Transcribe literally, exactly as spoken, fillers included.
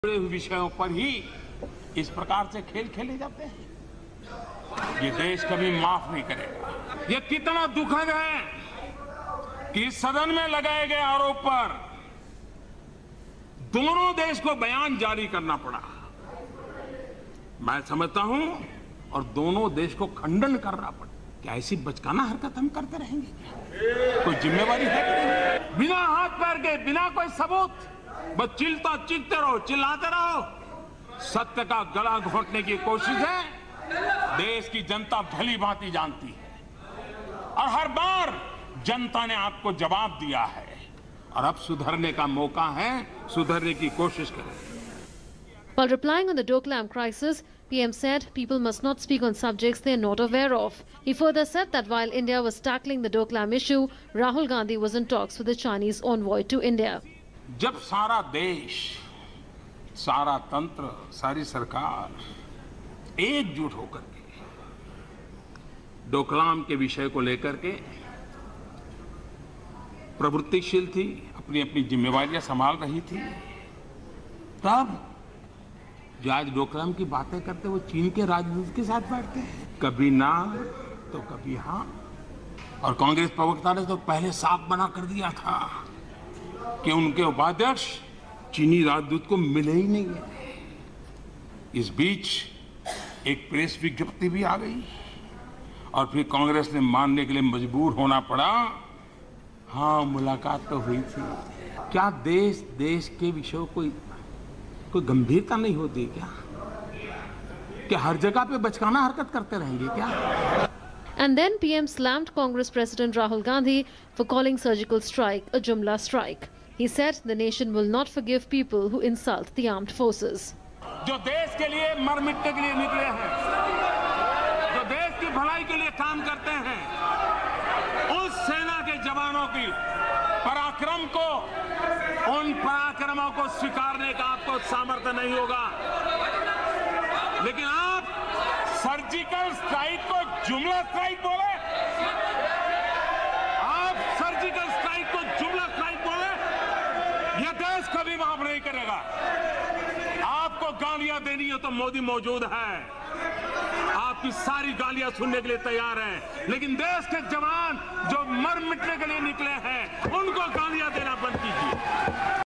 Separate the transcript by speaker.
Speaker 1: जुड़े हुए विषयों पर ही इस प्रकार से खेल खेले जाते हैं। ये देश कभी माफ नहीं करेगा। ये कितना दुखद है कि इस सदन में लगाए गए आरोप पर दोनों देश को बयान जारी करना पड़ा। मैं समझता हूं और दोनों देश को खंडन करना पड़ा। क्या ऐसी बचकाना हरकत हम करते रहेंगे क्या? कोई जिम्मेवारी है कि नहीं? बिना हाथ पैर के, बिना कोई सबूत, बस चिल्ता चीखते रहो, चिल्लाते रहो। सत्य का गला घोंटने की कोशिश है। देश की जनता भली भांति जानती है और हर बार जनता ने आपको जवाब दिया है और अब सुधरने का मौका है। सुधरने की कोशिश करें।
Speaker 2: While replying on the Doklam crisis, P M said people must not speak on subjects they are not aware of. He further said that while India was tackling the Doklam issue, Rahul Gandhi was in talks with the Chinese envoy to India.
Speaker 1: जब सारा देश, सारा तंत्र, सारी सरकार एकजुट होकर के डोकलाम के विषय को लेकर के प्रवृत्तिशील थी, अपनी अपनी जिम्मेवारियां संभाल रही थी, तब जो आज डोकलाम की बातें करते वो चीन के राजदूत के साथ बैठते हैं, कभी ना तो कभी हाँ। और कांग्रेस प्रवक्ता ने तो पहले साफ बना कर दिया था कि उनके उपाध्यक्ष चीनी राजदूत को मिले ही नहीं है। इस बीच एक प्रेस विज्ञप्ति भी आ गई और फिर कांग्रेस ने मानने के लिए मजबूर होना पड़ा। हाँ, मुलाकात तो हुई थी। क्या देश देश के विषयों को कोई गंभीरता नहीं होती क्या? क्या हर जगह पे बचकाना हरकत करते रहेंगे क्या?
Speaker 2: And then P M slammed Congress President Rahul Gandhi for calling surgical strike a Jumla strike. He said the nation will not forgive people who insult the armed forces.
Speaker 1: जो देश के लिए मर मिटने के लिए निकले हैं, जो देश की भलाई के लिए काम करते हैं, उस सेना के जवानों की पराक्रम को, उन पराक्रमों को स्वीकारने का आपको सामर्थ्य नहीं होगा। लेकिन आप सर्जिकल स्ट्राइक को जुमला स्ट्राइक बोले, आप सर्जिकल स्ट्राइक को जुमला स्ट्राइक बोले, यह देश कभी माफ नहीं करेगा। आपको गालियां देनी है तो मोदी मौजूद है, आपकी सारी गालियां सुनने के लिए तैयार हैं। लेकिन देश के जवान जो मर मिटने के लिए निकले हैं, उनको गालियां देना बंद कीजिए।